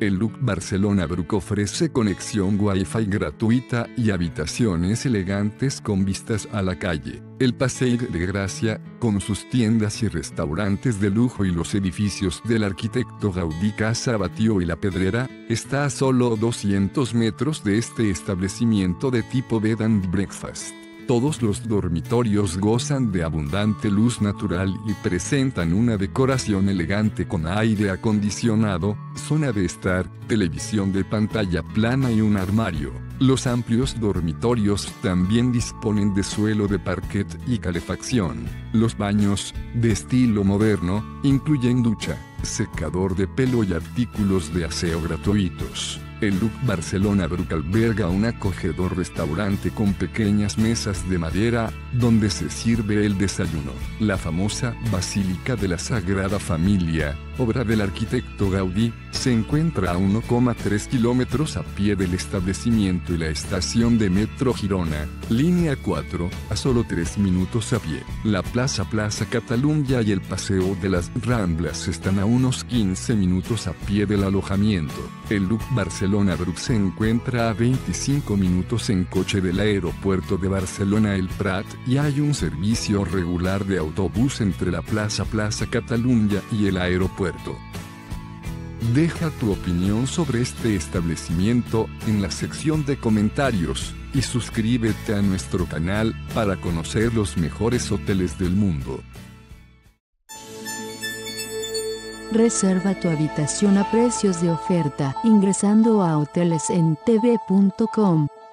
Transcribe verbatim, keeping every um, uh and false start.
El Look Barcelona Bruc ofrece conexión Wi-Fi gratuita y habitaciones elegantes con vistas a la calle. El Passeig de Gràcia, con sus tiendas y restaurantes de lujo y los edificios del arquitecto Gaudí Casa Batlló y La Pedrera, está a solo doscientos metros de este establecimiento de tipo Bed and Breakfast. Todos los dormitorios gozan de abundante luz natural y presentan una decoración elegante con aire acondicionado, zona de estar, televisión de pantalla plana y un armario. Los amplios dormitorios también disponen de suelo de parquet y calefacción. Los baños, de estilo moderno, incluyen ducha, secador de pelo y artículos de aseo gratuitos. El Look Barcelona Bruc alberga un acogedor restaurante con pequeñas mesas de madera, donde se sirve el desayuno. La famosa Basílica de la Sagrada Familia, obra del arquitecto Gaudí, se encuentra a uno coma tres kilómetros a pie del establecimiento y la estación de Metro Girona, línea cuatro, a solo tres minutos a pie. La Plaza Plaza Catalunya y el Paseo de las Ramblas están a unos quince minutos a pie del alojamiento. El Look Barcelona Bruc se encuentra a veinticinco minutos en coche del aeropuerto de Barcelona El Prat y hay un servicio regular de autobús entre la Plaza Plaza Catalunya y el aeropuerto. Deja tu opinión sobre este establecimiento en la sección de comentarios y suscríbete a nuestro canal para conocer los mejores hoteles del mundo. Reserva tu habitación a precios de oferta ingresando a hoteles en t v punto com.